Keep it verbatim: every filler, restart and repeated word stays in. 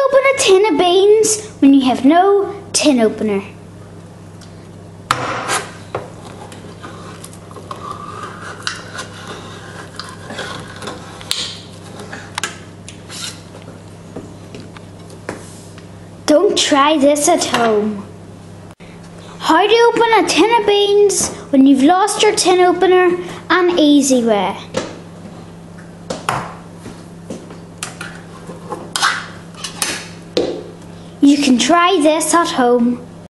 open a tin of beans when you have no tin opener? Don't try this at home. How to open a tin of beans when you've lost your tin opener? An easy way. You can try this at home.